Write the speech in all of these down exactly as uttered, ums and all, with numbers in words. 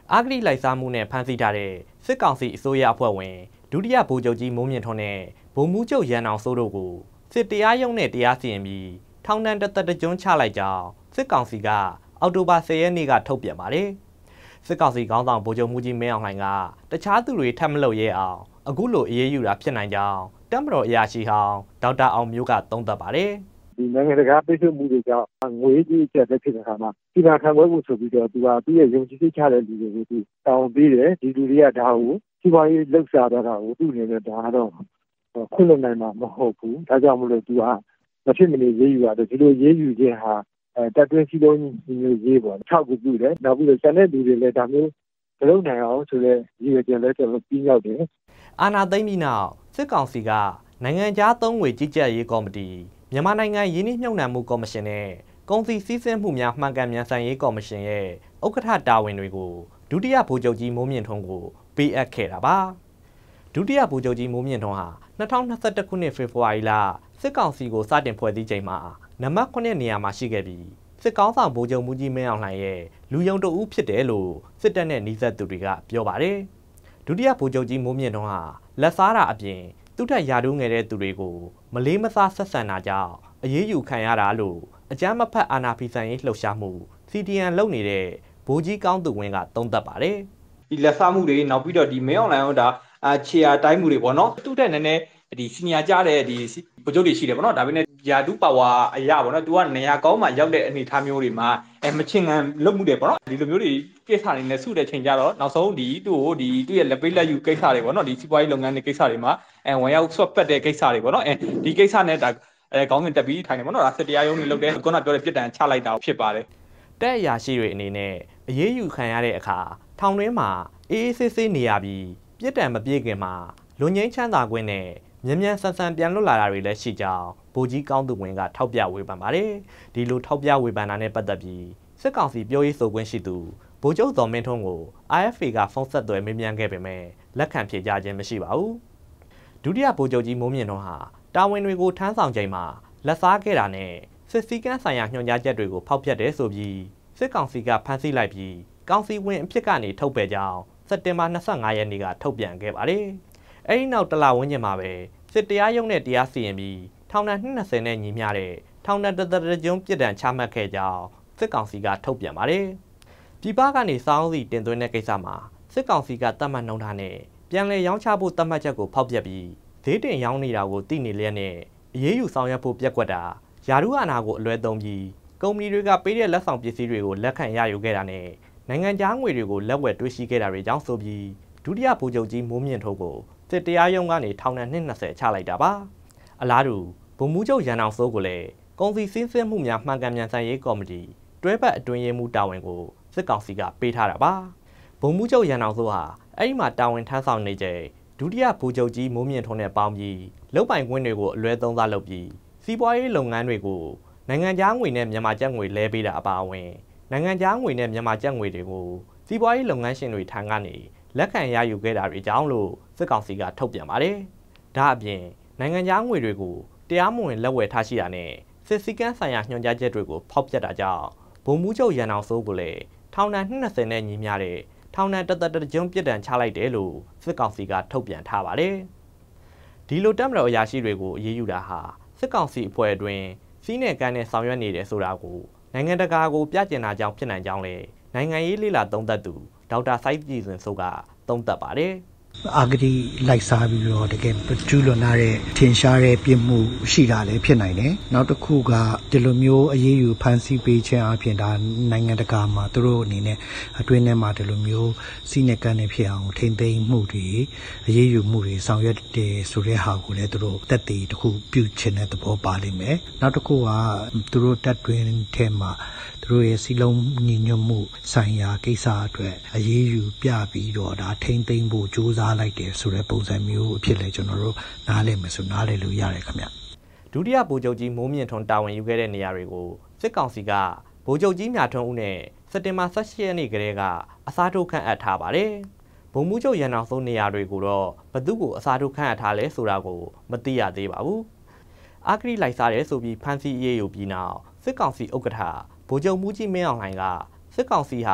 အာဂရိလိုက်စားမှုနဲ့ဖမ်းဆီးထားတဲ့စစ်ကောင်စီအစိုးရအဖွဲ့ဝင်ဒုတိယဗိုလ်ချုပ်ကြီးမိုးမြင့်ထွန်းနဲ့ဗိုလ်မှူးချုပ်ရန်အောင်စိုးတို့ကိုစစ်တရားရုံးနဲ့တရားစီရင်ပြီးထောင်ဒဏ်တစ်သက်တစ်ကျွန်းချလိုက်ကြောင်းစစ်ကောင်စီကအောက်တိုဘာ十ရက်နေ့ကထုတ်ပြန်ပါတယ်။စစ်ကောင်စီခေါင်းဆောင်ဗိုလ်ချုပ်မှူးကြီးမင်းအောင်လှိုင်ကတခြားသူတွေထပ်မလုပ်ရဲအောင်အခုလိုအေးအေးယူတာဖြစ်နိုင်ကြောင်းတပ်မတော်အရာရှိဟောင်းဒေါက်တာအောင်မျိုးကသုံးသပ်ပါတယ်။ဒီနိုင်ငံတကာပိတ်ဆို့မှုတွေကြောင့်ငွေကြေးကျပ်တဲ့ဖြစ်တဲ့အခါမှာဒီမှာခံပွဲဖို့ဆိုပြီးတော့သူကသူ့ရဲ့ယုံကြည်စိတ်ချတဲ့လူတွေကိုသူတောင်းပေးတယ်ဒီလူတွေကဒါကိုစီးပွားရေးလှုပ်ရှားတာကိုသူ့အနေနဲ့ဒါကတော့ခွင့်လွှတ်နိုင်မှာမဟုတ်ဘူးဒါကြောင့်မလို့သူကမဖြစ်မနေရေးယူရတယ်ဒီလိုရေးယူခြင်းဟာအဲတပ်တွင်းစည်းလုံးမျိုးရေးပေါ်၆ခုပြုတယ်နောက်ပြီးတော့ကျန်တဲ့လူတွေလည်းဒါမျိုးမလုပ်နိုင်အောင်ဆိုတဲ့ရည်ရွယ်ချက်လည်းကျွန်တော်ပြီးရောက်တယ်အာဏာသိမ်းပြီးနောက်စစ်ကောင်စီကနိုင်ငံခြားသုံးငွေကြီးကြပ်ရေးကော်မတီမြန်မာနိုင်ငံရင်းနှီးမြှုပ်နှံမှုကော်မရှင်နဲ့ကုန်စည်စည်းစိမ်မှုများမှန်ကန်မြန်ဆန်ရေးကော်မရှင်ရဲ့ဥက္ကဋ္ဌတာဝန်တွေကိုဒုတိယဗိုလ်ချုပ်ကြီးမိုးမြင့်ထွန်းကိုပေးအပ်ခဲ့တာပါဒုတိယဗိုလ်ချုပ်ကြီးမိုးမြင့်ထွန်းဟာ၂၀၂၁ခုနှစ်ဖေဖော်ဝါရီလစစ်ကောင်စီကိုစတင်ဖွဲ့စည်းချိန်မှာနံပါတ်ခုနှစ်နေရာမှာရှိခဲ့ပြီးစစ်ကောင်းဆောင်ဗိုလ်ချုပ်မှူးကြီးမင်းအောင်လှိုင်ရဲ့လူယုံတအူးဖြစ်တယ်လို့စစ်တပ်နဲ့နှိစက်သူတွေကပြောပါတယ်ဒုတိယဗိုလ်ချုပ်ကြီးမိုးမြင့်ထွန်းဟာလက်စားတာအပြင်သူ့ထက်ရာထူးငယ်တဲ့သူတွေကိုမလေးမစားဆက်ဆံတာကြောင့်အရေးယူခံရတာလို့အကြမ်းမဖက်အာဏာဖီဆန်ရေးလှုပ်ရှားမှု စီ တီ အန် လုပ်နေတဲ့ဗိုလ်ကြီးကောင်းသူဝင်းကသုံးသပ်ပါတယ်ဒီလက်စားမှုတွေနောက်ပြီးတော့ဒီမင်းအောင်လှိုင်ရောဒါအခြေအားတိုင်းမှုတွေပေါ့နော်သူ့ထက်နည်းနည်းဒီစီနီယာကြတဲ့ဒီဗိုလ်ချုပ်တွေရှိတယ်ပေါ့နော်ဒါပေမဲ့ယာဒူပါဝါအရာပေါ့နော်သူကနေရာကောင်းမှရောက်တဲ့အနေအထားမျိုးတွေမှာအဲမချင်ငံလုပ်မှုတွေပေါ့နော်ဒီလိုမျိုးတွေကိစ္စတွေနဲ့စုတဲ့ချိန်ကြတော့နောက်ဆုံးဒီသူ့ကိုဒီသူ့ရဲ့လက်ပိတ်လက်ယူကိစ္စတွေပေါ့နော်ဒီစီးပွားရေးလုပ်ငန်းတွေကိစ္စတွေမှာအဲဝင်ရောက်ဆွတ်ပတ်တဲ့ကိစ္စတွေပေါ့နော်အဲဒီကိစ္စနဲ့ဒါအဲခေါင်းစဉ်တက်ပြီးထိုင်နေပေါ့နော်ဒါစစ်တရားရုံးတွေလုပ်တဲ့ခုနပြောတဲ့ပြစ်ဒဏ်ချလိုက်တာဖြစ်ပါတယ်တဲ့ရာရှိတွေအနေနဲ့အရေးယူခံရတဲ့အခါထောင်တွင်းမှာအေးအေးဆေးဆေးနေရပြီးပြစ်ဒဏ်မပြေခင်မှာလွန်ငင်းချမ်းသာခွင့်နဲ့မြန်မြန်ဆန်ဆန်ပြန်လွတ်လာတာတွေလည်းရှိကြောင်းဗိုလ်ကြီးကောင်းသူဝင်းကထောက်ပြဝေဖန်ပါတယ်ဒီလိုထောက်ပြဝေဖန်တာနဲ့ပတ်သက်ပြီးစစ်ကောင်စီပြောရေးဆိုခွင့်ရှိသူဗိုလ်ချုပ်တော်မင်းထွန်းကို အာ အက်ဖ် အေ ကဖုန်းဆက်သွယ်မေးမြန်းခဲ့ပေမဲ့လက်ခံဖြေကြားခြင်းမရှိပါဘူးဒုတိယဗိုလ်ချုပ်ကြီးမိုးမြင့်ထွန်းဟာတာဝန်တွေကိုထမ်းဆောင်ချိန်မှာလက်စားခဲ့တာနဲ့စစ်စည်းကမ်းဆိုင်ရာညွှန်ကြားချက်တွေကိုဖောက်ဖျက်တယ်ဆိုပြီးစစ်ကောင်စီကဖမ်းဆီးလိုက်ပြီးကောင်စီဝင်အဖြစ်ကနေထုတ်ပယ်ကြောင်းစက်တင်ဘာ၂၅ရက်နေ့ကထုတ်ပြန်ခဲ့ပါတယ်အဲဒီနောက်တလဝန်းကျင်မှာပဲစစ်တရားရုံးနဲ့တရားစီရင်ပြီးထောင်ဒဏ်နှစ်၂၀နဲ့ညီမျှတဲ့ထောင်ဒဏ်တစ်သက်တစ်ကျွန်းပြစ်ဒဏ်ချမှတ်ခဲ့ကြောင်းစစ်ကောင်စီကထုတ်ပြန်ပါတယ်။ပြည်ပကနေစောင်းစီတင်သွင်းတဲ့ကိစ္စမှာစစ်ကောင်စီကတတ်မှတ်နှုန်းထားနဲ့ပြန်လည်ရောင်းချဖို့တတ်မှတ်ချက်ကိုဖောက်ပြပြီးဈေးတင်ရောင်းနေတာကိုသိနေလျက်နဲ့အရေးယူဆောင်ရွက်ဖို့ပြက်ကွက်တာယာရုအာဏာကိုအလွဲသုံးပြီးကုမ္ပဏီတွေကပေးတဲ့လက်ဆောင်ပစ္စည်းတွေကိုလက်ခံရယူခဲ့တာနဲ့နိုင်ငံခြားငွေတွေကိုလက်ဝယ်တွေ့ရှိခဲ့တာတွေကြောင့်ဆိုပြီးဒုတိယဗိုလ်ချုပ်ကြီးမိုးမြင့်ထွန်းကိုစစ်တရားရုံးကနေထောင်ဒဏ်နှစ်၂၀ချလိုက်တာပါအလားတူဗိုလ်မှူးချုပ်ရန်အောင်စိုးကိုလည်းကုန်စည်စည်းစိမ်မှုများမှန်ကန်မြန်ဆန်ရေးကော်မတီတွဲဘက်အတွင်းရေးမှူးတာဝန်ကိုစစ်ကောင်စီကပေးထားတာပါဗိုလ်မှူးချုပ်ရန်အောင်စိုးဟာအဲ့ဒီမှာတာဝန်ထမ်းဆောင်နေချိန်ဒုတိယဗိုလ်ချုပ်ကြီးမိုးမြင့်ထွန်းနဲ့ပေါင်းပြီးလုပ်ပိုင်ခွင့်တွေကိုအလွဲသုံးစားလုပ်ပြီးစီးပွားရေးလုပ်ငန်းတွေကိုနိုင်ငံခြားငွေနဲ့မြန်မာကျပ်ငွေလဲပေးတာအပါအဝင်နိုင်ငံခြားငွေနဲ့မြန်မာကျပ်ငွေတွေကိုစီးပွားရေးလုပ်ငန်းရှင်တွေထံကနေလက်ခံရယူခဲ့တာတွေကြောင့်လို့စစ်ကောင်စီကထုတ်ပြန်ပါတယ်။ဒါအပြင်နိုင်ငံခြားငွေတွေကိုတရားမဝင်လက်ဝယ်ထားရှိတာနဲ့စစ်စည်းကမ်းဆိုင်ရာညွှန်ကြားချက်တွေကိုဖောက်ဖျက်တာကြောင့်ဗိုလ်မှူးချုပ်ရန်အောင်စိုးကိုလည်းထောင်ဒဏ်နှစ်၂၀နဲ့ညီမျှတဲ့ထောင်ဒဏ်တစ်သက်တစ်ကျွန်းပြစ်ဒဏ်ချလိုက်တယ်လို့စစ်ကောင်စီကထုတ်ပြန်ထားပါတယ်။ဒီလိုတပ်မတော်အရာရှိတွေကိုအရေးယူတာဟာစစ်ကောင်စီအဖွဲ့အတွင်းစီးနယ်ကမ်းနဲ့ဆောင်ရွက်နေတယ်ဆိုတာကိုနိုင်ငံတကာကိုပြကျင်တာကြောင့်ဖြစ်နိုင်ကြောင်းလည်းနိုင်ငံရေးလေ့လာသုံးသပ်သူဒေါက်တာစိုက်ကြည်စင်စိုးကသုံးသပ်ပါတယ်အာဂတိလိုက်စားပြီးတော့တကယ်ကျူးလွန်လာတဲ့ထင်ရှားတဲ့ပြစ်မှုရှိတာလည်းဖြစ်နိုင်တယ်။နောက်တစ်ခုကဒီလိုမျိုးအရေးယူဖန်ဆီးပေးခြင်းအပြင်ဒါနိုင်ငံတကာမှာသူတို့အနေနဲ့အတွင်းထဲမှာဒီလိုမျိုးစီးနေကမ်းနေဖြစ်အောင်ထိမ့်သိမ်းမှုတွေအရေးယူမှုတွေဆောင်ရွက်တယ်ဆိုတဲ့ဟာကိုလည်းသူတို့တက်တည်တစ်ခုပြုချင်တဲ့သဘောပါလိမ့်မယ်။နောက်တစ်ခုကသူတို့တက်တွင်းထဲမှာသူတို့ရဲ့စီလုံးညီညွတ်မှုဆိုင်ရာကိစ္စအတွက်အရေးယူပြပြီးတော့ဒါထိမ့်သိမ်းဖို့ကြိုးစားလိုက်တယ်ဆိုတဲ့ပုံစံမျိုးအဖြစ်လဲကျွန်တော်တို့နားလည်မယ်ဆိုနားလည်လို့ရတယ်ခင်ဗျဒုတိယဗိုလ်ချုပ်ကြီးမိုးမြင့်ထွန်းတာဝန်ယူခဲ့တဲ့နေရာတွေကိုစစ်ကောင်စီကဗိုလ်ချုပ်ကြီးမြထွန်းဦးနဲ့စက်တင်ဘာ၁၈ရက်နေ့ကတည်းကအစားထိုးခန့်အပ်ထားပါတယ်ဗိုလ်မှူးချုပ်ရန်အောင်စိုးနေရာတွေကိုတော့ဘသူ့ကိုအစားထိုးခန့်အပ်ထားလဲဆိုတာကိုမသိရသေးပါဘူးအာဂရိလိုက်စားတယ်ဆိုပြီးဖမ်းဆီးအရေးယူပြီးနောက်စစ်ကောင်စီဥက္ကဋ္ဌဗိုလ်ချုပ်မှူးကြီးမင်းအောင်လှိုင်ကစစ်ကောင်စီဟာ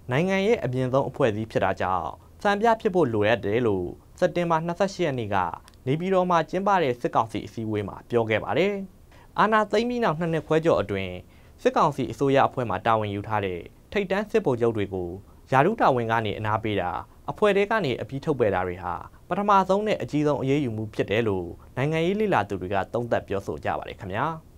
နိုင်ငံရဲ့အပြင်ဆုံးအဖွဲ့အစည်းဖြစ်တာကြောင့်စံပြဖြစ်ဖို့လိုရတယ်လို့စက်တင်ဘာ၂၈ရက်နေ့ကနေပြည်တော်မှာကျင်းပတဲ့စစ်ကောင်စီအစည်းအဝေးမှာပြောခဲ့ပါတယ်။အာဏာသိမ်းပြီးနောက်နှစ်နှစ်ခွဲကျော်အတွင်းစစ်ကောင်စီအစိုးရအဖွဲ့မှတာဝန်ယူထားတဲ့ထိပ်တန်းစစ်ဗိုလ်ချုပ်တွေကိုယာရုတာဝန်ကနေအနာပေးတာအဖွဲ့တွေကနေအပြီးထုတ်ပယ်တာတွေဟာပထမဆုံးနဲ့အကြီးဆုံးအရေးယူမှုဖြစ်တယ်လို့နိုင်ငံရေးလှိလာသူတွေကသုံးသပ်ပြောဆိုကြပါတယ်ခင်ဗျာ။